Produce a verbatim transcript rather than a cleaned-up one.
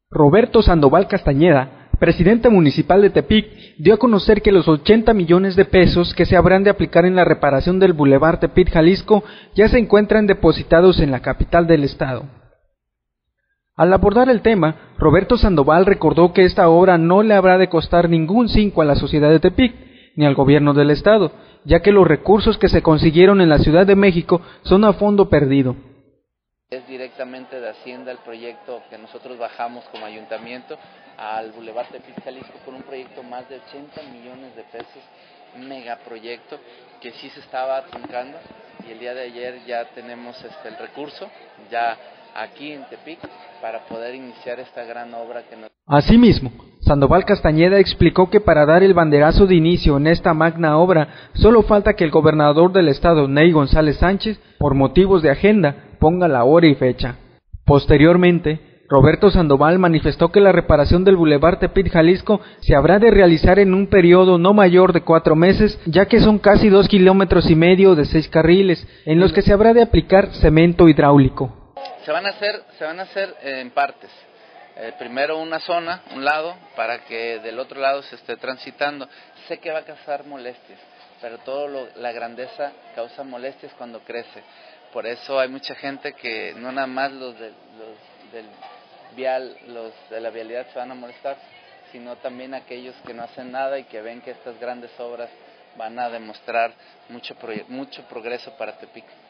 Roberto Sandoval Castañeda, presidente municipal de Tepic, dio a conocer que los ochenta millones de pesos que se habrán de aplicar en la reparación del Boulevard Tepic Jalisco ya se encuentran depositados en la capital del estado. Al abordar el tema, Roberto Sandoval recordó que esta obra no le habrá de costar ningún cinco a la sociedad de Tepic, ni al gobierno del estado, ya que los recursos que se consiguieron en la Ciudad de México son a fondo perdido. Es directamente de Hacienda el proyecto que nosotros bajamos como ayuntamiento al Boulevard Tepic Jalisco con un proyecto más de ochenta millones de pesos, un megaproyecto que sí se estaba truncando, y el día de ayer ya tenemos este, el recurso ya aquí en Tepic para poder iniciar esta gran obra que nos... Asimismo, Sandoval Castañeda explicó que para dar el banderazo de inicio en esta magna obra solo falta que el gobernador del estado, Ney González Sánchez, por motivos de agenda, ponga la hora y fecha. Posteriormente, Roberto Sandoval manifestó que la reparación del Boulevard Tepic Jalisco se habrá de realizar en un periodo no mayor de cuatro meses, ya que son casi dos kilómetros y medio de seis carriles, en los que se habrá de aplicar cemento hidráulico. Se van a hacer, se van a hacer en partes. Eh, primero una zona, un lado, para que del otro lado se esté transitando. Sé que va a causar molestias, pero todo lo, la grandeza causa molestias cuando crece. Por eso hay mucha gente que no nada más los, de, los del vial, los de la vialidad se van a molestar, sino también aquellos que no hacen nada y que ven que estas grandes obras van a demostrar mucho, mucho progreso para Tepic.